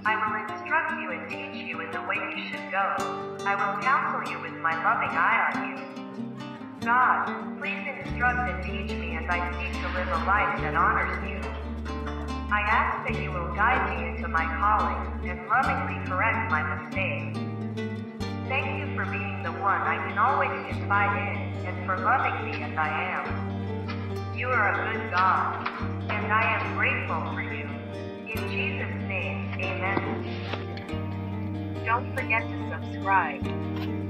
I will instruct you and teach you in the way you should go. I will counsel you with my loving eye on you. God, please instruct and teach me as I seek to live a life that honors you. I ask that you will guide me into my calling and lovingly correct my mistakes. Thank you for being the one I can always confide in and for loving me as I am. You are a good God, and I am grateful for you. In Jesus' name, amen. Don't forget to subscribe.